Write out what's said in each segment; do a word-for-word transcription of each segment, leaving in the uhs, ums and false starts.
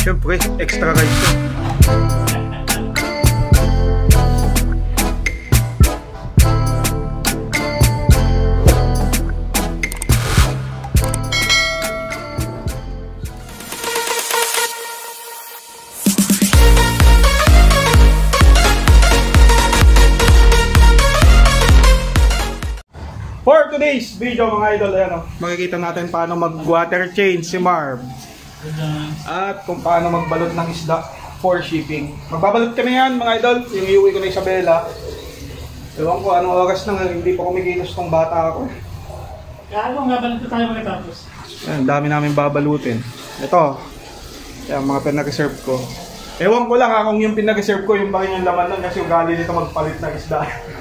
Siyempre, extra rice to. For today's video mga idol, ayan, oh, makikita natin paano mag-water change si Marv. At kung paano magbalot ng isda for shipping. Magbabalot kami yan mga idol, yung iuwi ko na Isabela. Ewan ko anong oras na nga, hindi pa kumikilos tong bata ako. Kaya ano, magbabalot na tayo magkatapos? Ayan, dami namin babalutin. Ito, yan, mga pinag-reserve ko. Ewan ko lang ha, kung yung pinag-reserve ko, yung bakit yung laman lang kasi ugali nito magpalit ng isda.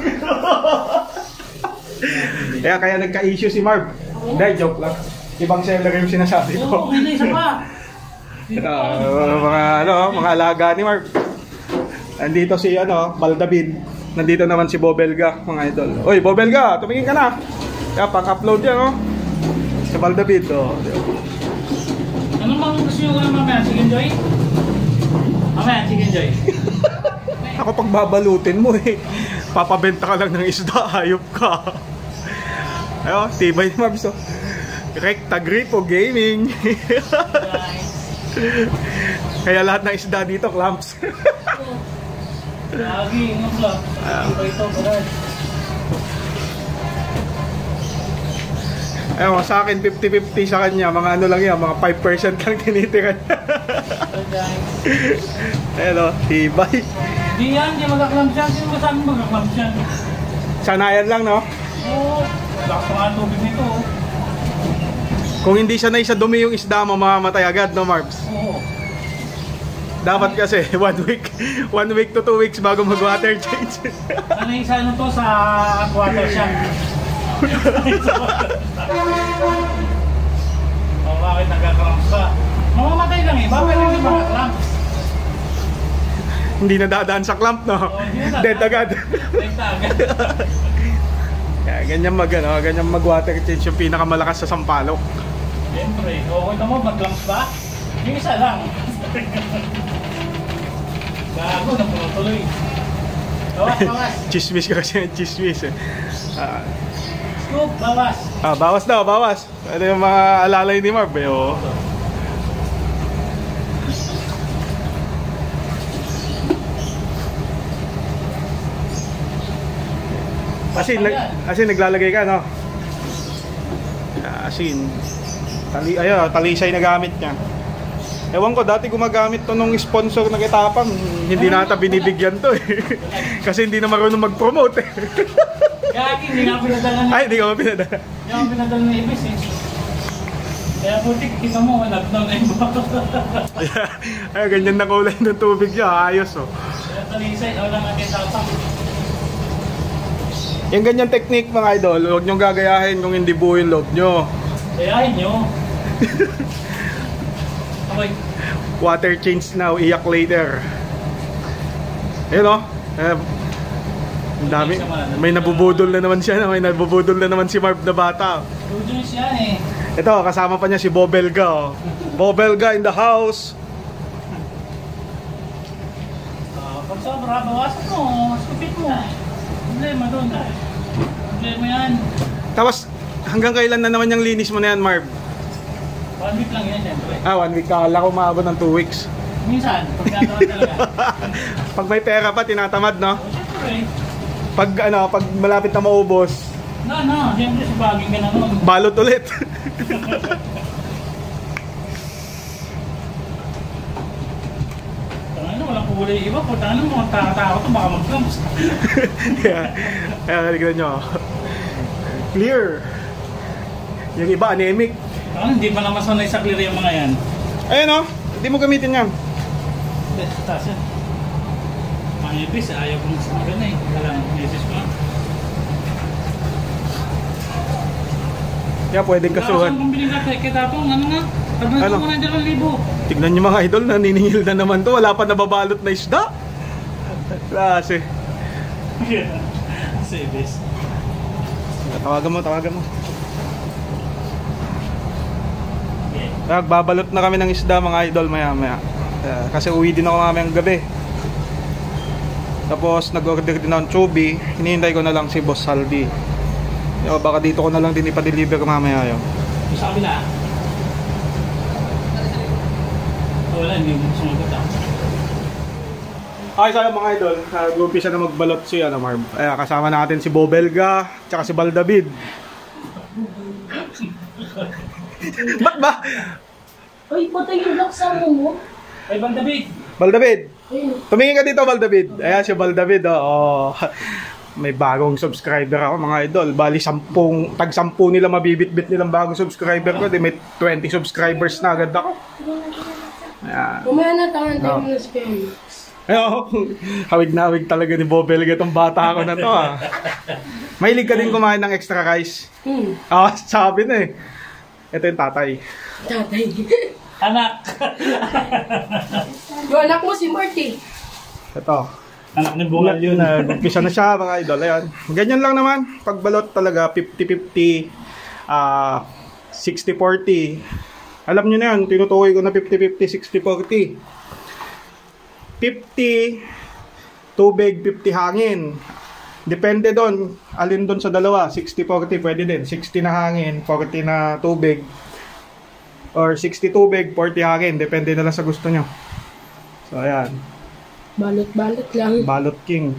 Kaya kaya nagka-issue si Marv. Hindi, joke lang. Ibang seller yung sinasabi ko. Oo, hindi, isa pa. Uh, mga ano, mga alaga ni Marv. Nandito si ano, Baldavid. Nandito naman si Bobelga, mga idol. Oy, Bobelga, tumingin ka na. Kaya pang-upload yan, oh. Si Baldavid, oh. Ano bang gusto nyo ko lang mamaya? Chicken Joy? Mamaya, Chicken Joy. Ako pag babalutin mo eh. Papabenta ka lang ng isda, hayop ka. Ayo, tibay ni Marv, so. Recta Gripo Gaming. Kaya lahat ng isda dito, clamps. Lagi, ingat lang. Iba ito, barad. Ewan, sa akin fifty fifty, sa kanya mga ano lang yan, mga five percent lang tinitira niya. Ayan o, tibay. Di yan, di magkaklamps yan. Sino ba sa amin magkaklamps yan? Sanayan lang, no? Oo, lakas pa nga tubig nito. Kung hindi sanay sa dumi yung isda mo, mamamatay agad, no, Marvs? Oo. Dapat kasi one week, one week to two weeks bago mag-water change. Ano yung isa ano to sa water siya? O bakit nagkaklamps ka? Mamamatay lang eh, bakit hindi magkaklamps? Hindi nadadaan sa clamp, no? Oh, dead agad. Dead agad. Kaya ganyan mag, ano, ganyan mag-water change yung pinakamalakas sa sampalok. Siyempre, okay na mo, mag-clamps ba? Yung isa lang. Gago, napuno-tuloy. Bawas, bawas. Chismis ka kasi yung chismis eh. Ah, Scoop, bawas. ah, bawas daw, bawas. Ano yung mga alalay ni Marv eh, oh. Asin, nag, asin naglalagay ka, no? Asin. Tali, ayun, talisay na gamit niya. Ewan ko, dati gumagamit to nung sponsor na Kitapang. Hindi nata binibigyan to eh. Kasi hindi na marunong mag-promote eh. Gagi, hindi nga pinadala na. Ay, hindi ka pinadala. Hindi nga pinadala na ibis eh. Kaya putik, kita mo, nag-down na iba. Ay, ganyan na kulay ng tubig niya. Ayos oh. Kaya talisay, wala nga Kitapang. Yung ganyan technique mga idol, huwag nyo gagayahin kung hindi buo yung loob nyo. Kayahin nyo. Okay. Water change now, iyak later. Ayun o. Eh, ang dami. May nabubudol na naman siya. May nabubudol na naman si Marv na bata. Produce yan eh. Ito, kasama pa niya si Bobelga. Oh. Bobelga in the house. Uh, pag sobra, bawasan mo. Skupit mo. Problema doon. Problema yan. Tapos, hanggang kailan na naman yung linis mo na yan, Marv? One week lang yan, siyempre. Ah, one week. Kala ko maabot ng two weeks. Minsan, pag natamad talaga. Pag may pera pa, tinatamad, no? O, siyempre. Pag, ano, pag malapit na maubos, No, no. Siyempre, si baging ka na nun. balot ulit. Ano, walang pulay iba. Puta ano, mga tao-tao ito, baka mag-clamps. Kaya, kaya nalignan nyo. Clear. Yung iba, anemic. Ano, hindi pa naman sanay sa clear yung mga yan. Ayun o, hindi mo gamitin yan. Hindi, taas yan. Mga ibis, ayaw kong magana eh. Kailangan, ibis ko lang. Kaya pwedeng kasuhan. Saan kung biling natin? Kaya tapong, ano nga? Pagnato Ano? mo na dalawang libo. Tignan nyo mga idol, naniningil na naman to. Wala pa nababalot na isda. Klase. Sa ibis. Tawagan mo, tawagan mo. Nagbabalot na kami ng isda mga idol maya maya. Uh, kasi uwi din ako mamayang gabi. Tapos nag-order din ng chubby. Hinihintay ko na lang si Boss Salvi. O, baka dito ko na lang din ipa-deliver mamaya yun. Sa kabila. Wala, hindi mo sumagot ah. Okay, sayo mga idol, nag-umpisa na magbalot si ano, Marv. Ayan, kasama natin si Bobelga, tsaka si Baldavid. Ba't ba? Ay, patay yung block sa mo. Ay, Baldavid! Baldavid! Ayun. Tumingin ka dito, Baldavid. Ayan si Baldavid, oh. May bagong subscriber ako, mga idol. Bali, sampung, tag-sampu nila mabibit-bit nilang bagong subscriber ko. Di may twenty subscribers na agad ako. Ayan. Kumaya na tangan tayo Oh. mo na si Kuya. Ayo, hawig na hawig talaga ni Bobelga itong bata ko na to ah. Mahilig ka din kumain ng extra rice. Hmm. Ah, sabi na eh. Ito yung tatay. Tatay. Anak! Yung anak mo si Marty. Ito. Anak ni Bungal yun. Nag-umpisa na siya mga idol. Ayan. Ganyan lang naman. Pagbalot talaga fifty fifty, ah, sixty forty. Alam nyo na yan, tinutukoy ko na fifty fifty, sixty forty. fifty tubig, fifty hangin. Depende doon, alin doon sa dalawa, sixty forty pwede din. sixty na hangin, forty na tubig. Or sixty tubig, forty hangin, depende na lang sa gusto nyo. So ayan, Balot-balot lang. Balot King.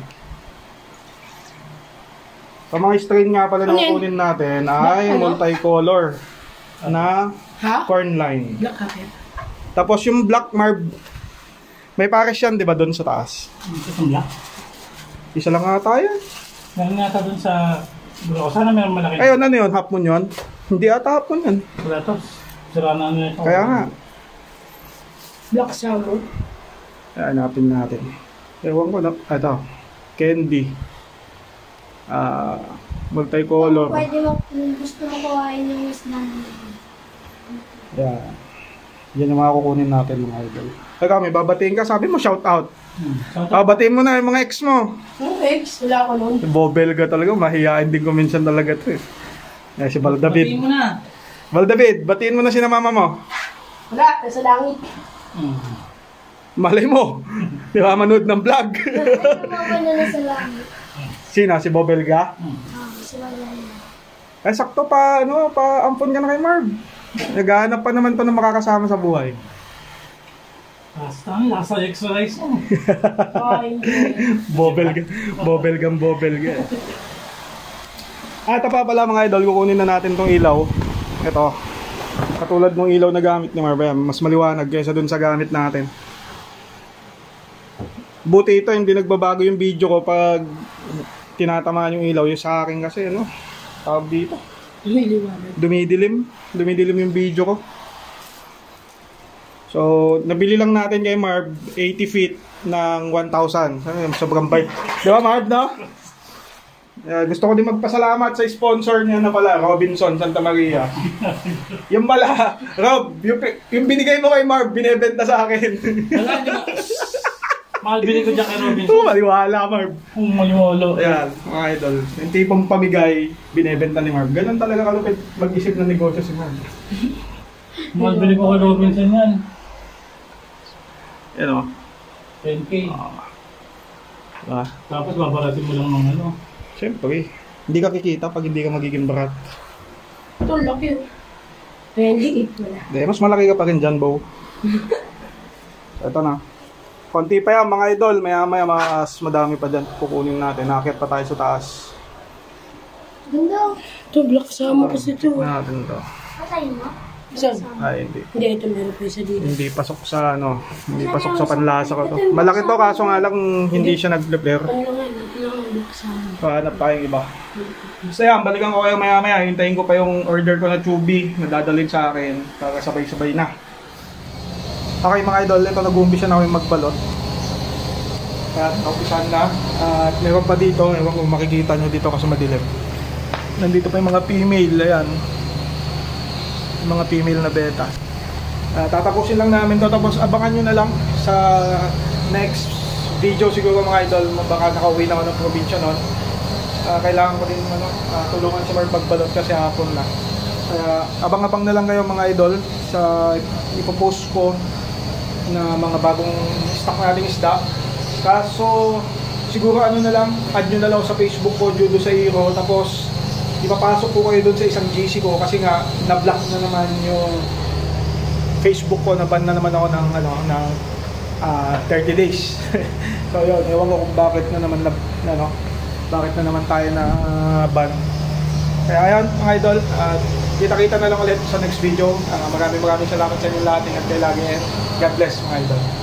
So mga strain nga pala na Ano yan? kukunin natin ay Ano? multicolor na Ha? corn line. Black carpet. Tapos yung black marb, may pares yan, di ba, doon sa taas? Ito sa black. Isa lang nga tayo. Meron nga doon sa... Bro, sana meron malaki. Ayun, ano yun? Half moon yun? Hindi ata half moon yun. Wala to. Sira na ano ito. Kaya nga. Black salmon. Kaya hanapin natin. Ewan ko na. Ito. Candy. Ah, multicolor. Pwede mo, kung gusto mo kuhain yung isda natin. Yan. Yan yung mga kukunin natin mga idol. Teka, may babatiin ka. Sabi mo, shout out. Hmm. So, Ah, batiin mo na yung mga ex mo. Yung eggs, wala ko nun. Si Bobelga talaga. Mahihain din ko minsan talaga ito eh. Yan, si Baldavid. batiin mo na. Baldavid, batiin mo na si na mama mo. Wala, nasa langit. Hmm. Malay mo. Di ba, manood ng vlog. Ay, lumaba na na sa langit. Sino? Si Bobelga? Ah, si Malaya. Eh, sakto pa, ano, pa ampon ka na kay Marv. Naghahanap pa naman to ng makakasama sa buhay. Basta ang lasa exercise mo. Ay, Bobelga, Bobelgang Bobelga. Ah, ito pa pala mga idol, kukunin na natin tong ilaw. Ito. Katulad ng ilaw na gamit ni Marv, mas maliwanag kaysa dun sa gamit natin. Buti ito, hindi nagbabago yung video ko pag tinatamaan yung ilaw. Yung sa akin kasi, ano, tawag dito. lumiliwanag. Dumidilim. Dumidilim yung video ko. So, nabili lang natin kay Marv eighty feet ng one thousand. Sobrang bait. Di ba Marv, no? Uh, gusto ko din magpasalamat sa sponsor niya na pala, Robinson Santa Maria. Yung pala, Rob, yung, yung binigay mo kay Marv, binebenta sa akin. Wala, di ba? Mahal bili ko dyan kay Robin. Oo, maliwala Marv. Kung maliwalo. Ayan, mga idol. Yung tipong pamigay, binebenta ni Marv. Ganun talaga kalupit mag-isip ng negosyo si Marv. Mahal bili ko kay Robinson yan. Yan o. ten K. Ah, Tapos babaratin mo lang ng ano. siyempre, hindi ka kikita pag hindi ka magiging barat. Ito, laki. Kaya liit wala. Hindi, mas malaki ka pa rin dyan, Bo. Ito na. Konti pa yan, mga idol. Maya maya, mas madami pa dyan. Kukunin natin. Nakakit pa tayo sa taas. Ganda. Ito, black salmon kasi ito. Tignan natin to. Patay mo? Saan? Ay, hindi. Hindi, ito meron po isa dito. Hindi pasok sa, ano, hindi pasok sa panlasa ko to. Malaki to, kaso nga lang hindi siya nag-flare. Ano nga, ito lang ang black salmon. So, hanap tayong iba. Basta yan, balikan ko kayo maya maya. Hintayin ko pa yung order ko na chubby na dadalhin sa akin para sabay-sabay na. Okay mga idol, ito nag-uumpisa na kami magbalot. Kaya naupisan na. At meron pa dito, ewan kung makikita nyo dito kasi madilim. Nandito pa yung mga female, ayan. Yung mga female na beta. Uh, tatapusin lang namin to, tapos abangan nyo na lang sa next video siguro mga idol. Baka nakauwi na ako ng probinsya nun. Uh, kailangan ko din ano, uh, tulungan si Marv magbalot kasi hapon na. Kaya abang-abang na lang kayo mga idol sa ipopost ko na mga bagong stock nating isda. Kaso siguro ano na lang, add nyo na lang sa Facebook ko, Judo sa Hero, tapos ipapasok ko kayo doon sa isang G C ko kasi nga na-block na naman yung Facebook ko, na-ban na naman ako ng ano ng uh, thirty days. So yun, ewan ko kung bakit na naman na, ano, bakit na naman tayo na uh, ban. Kaya ayun mga idol, at uh, kita-kita na lang ulit sa next video. Uh, maraming maraming salamat sa inyo lahat. Ingat kayo lagi and God bless mga idol.